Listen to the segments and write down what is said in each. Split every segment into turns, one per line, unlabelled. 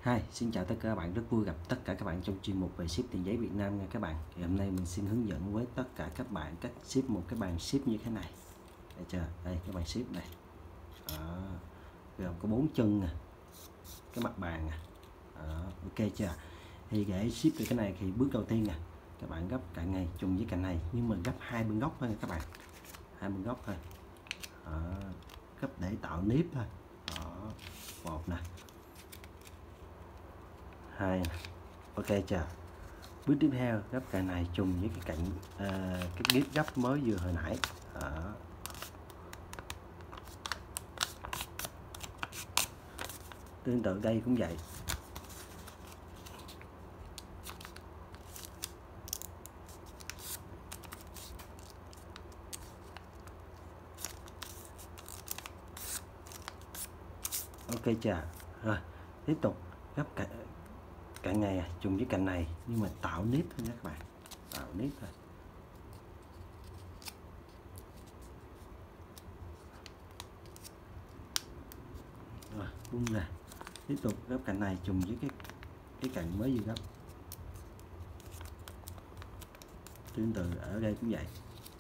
Hi, xin chào tất cả các bạn, rất vui gặp tất cả các bạn trong chuyên mục về ship tiền giấy Việt Nam nha các bạn. Thì hôm nay mình xin hướng dẫn với tất cả các bạn cách ship một cái bàn ship như thế này. Được chưa? Đây cái bàn ship này. Đó. Gồm có 4 chân nè, cái mặt bàn nè. Ok chưa? Thì để ship được cái này thì bước đầu tiên nè, các bạn gấp cạnh này trùng với cạnh này, nhưng mà gấp hai bên góc thôi nha các bạn. Hai bên góc thôi. Đó. Gấp để tạo nếp thôi. Đó. Một nè. Hai. Ok chưa? Bước tiếp theo gấp cạnh này trùng với cái cạnh cái ghép gấp mới vừa hồi nãy. Đó. Tương tự đây cũng vậy. Ok chưa? Rồi tiếp tục gấp cạnh này trùng với cạnh này, nhưng mà tạo nếp thôi nha các bạn, tạo nếp thôi. Rồi bung ra, tiếp tục gấp cạnh này trùng với cái cạnh mới vừa gấp. Tương tự ở đây cũng vậy.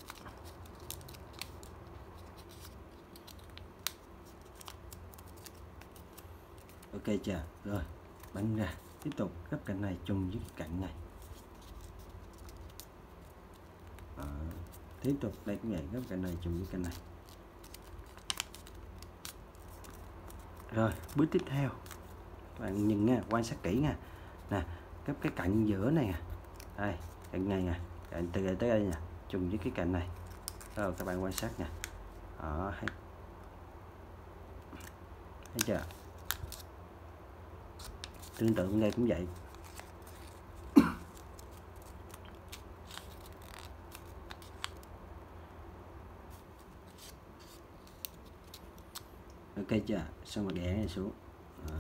Ok chưa? Rồi băng ra, tiếp tục gấp cạnh này trùng với cái cạnh này. Đó. Tiếp tục đây cũng vậy, gấp cạnh này trùng với cạnh này. Rồi bước tiếp theo các bạn nhìn nha, quan sát kỹ nha nè, gấp cái cạnh giữa này nè, đây cạnh này nè, cạnh từ đây tới đây nè, trùng với cái cạnh này. Rồi các bạn quan sát nha. Đó, thấy chưa? Tương tự đây cũng vậy. Ok chưa? Xong rồi đè này xuống. Đó.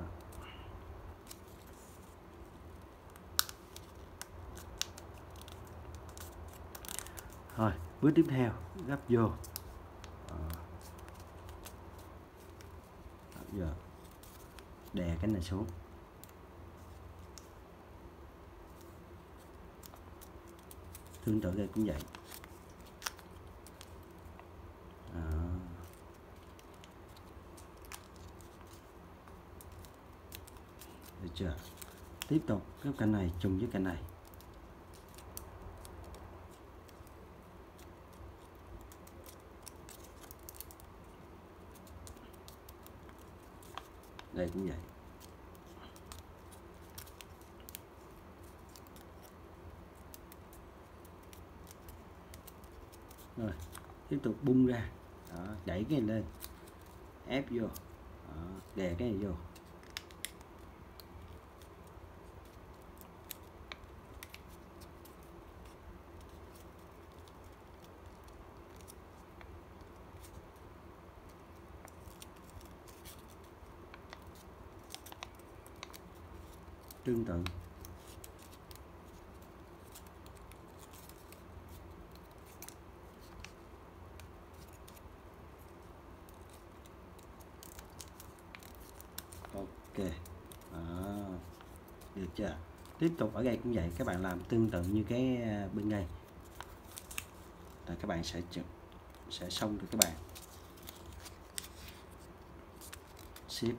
Rồi bước tiếp theo gấp vô. Giờ đè cái này xuống. Tương tự đây cũng vậy. Đó. Được chưa? Tiếp tục gấp cạnh này trùng với cạnh này. Đây cũng vậy. Rồi tiếp tục bung ra. Đó, đẩy cái này lên, ép vô. Đó, đè cái này vô. Tương tự. Ok. Đó. Được chưa? Tiếp tục ở đây cũng vậy, các bạn làm tương tự như cái bên đây là các bạn sẽ xong được các bạn ship.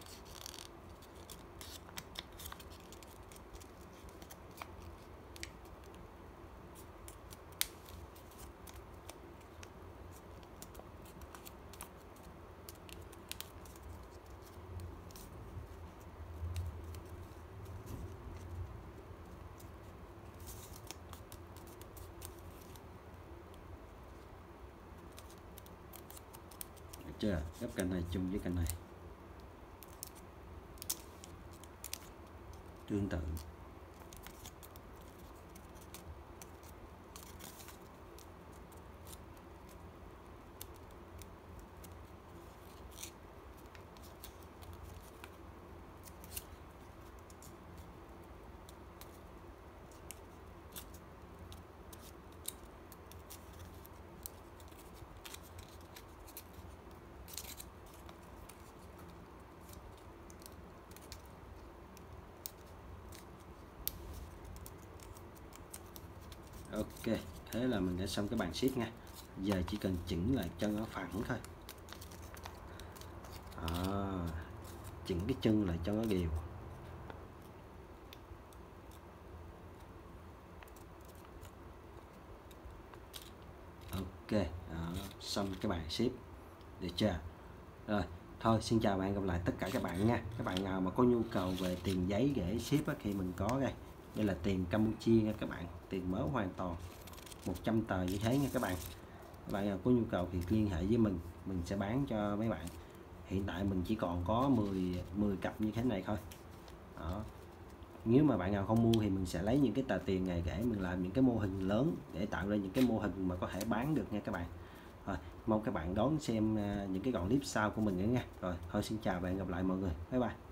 Chưa? Gấp cạnh này chung với cạnh này. Tương tự. Ok, thế là mình đã xong cái bàn ship nha. Giờ chỉ cần chỉnh lại chân ở phẳng thôi. Chỉnh cái chân lại cho nó đều. Ok, xong cái bàn ship được chưa? Rồi thôi, xin chào bạn, gặp lại tất cả các bạn nha. Các bạn nào mà có nhu cầu về tiền giấy để ship thì mình có đây là tiền Campuchia nha các bạn, tiền mới hoàn toàn 100 tờ như thế nha các bạn. Các bạn nào có nhu cầu thì liên hệ với mình sẽ bán cho mấy bạn. Hiện tại mình chỉ còn có 10 cặp như thế này thôi. Đó. Nếu mà bạn nào không mua thì mình sẽ lấy những cái tờ tiền này để mình làm những cái mô hình lớn, để tạo ra những cái mô hình mà có thể bán được nha các bạn. Rồi, mong các bạn đón xem những cái đoạn clip sau của mình nữa nha. Rồi thôi, xin chào và hẹn gặp lại mọi người. Bye bye.